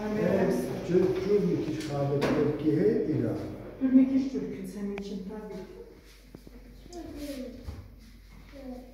Cürmük habe Türkiye İran. Ürmek iş Türk'ün senin için tabii.